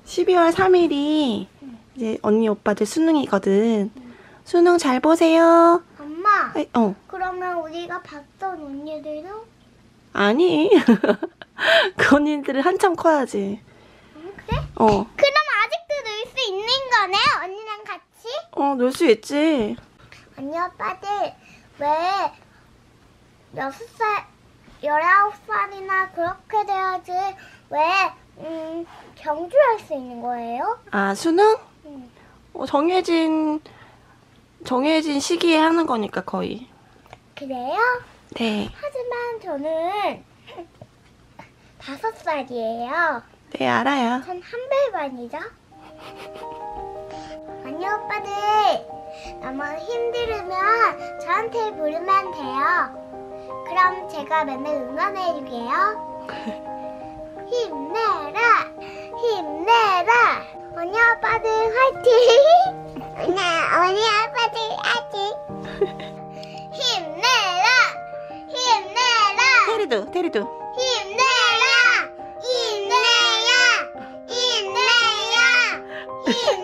12월 3일이 이제 언니 오빠들 수능이거든. 수능 잘 보세요. 엄마. 아이, 그러면 우리가 봤던 언니들도? 아니. 그 언니들은 한참 커야지. 그래? 어. 그럼 아직도 놀 수 있는 거네? 언니랑 같이? 놀 수 있지. 언니 오빠들 왜 6살, 19살이나 그렇게 돼야지 왜 경주할 수 있는 거예요? 아, 수능? 응. 정해진 시기에 하는 거니까 거의. 그래요? 네. 하지만 저는 5살이에요. 네, 알아요. 전 한별반이죠. 언니 오빠들 너무 힘들으면 저한테 부르면 돼요. 그럼 제가 맨날 응원해줄게요. 힘내라, 힘내라. 언니 오빠들 화이팅. 네, 언니 오빠들 화이팅. 힘내라, 힘내라. 테리도. 힘내라, 힘내라, 힘내라, 힘내라.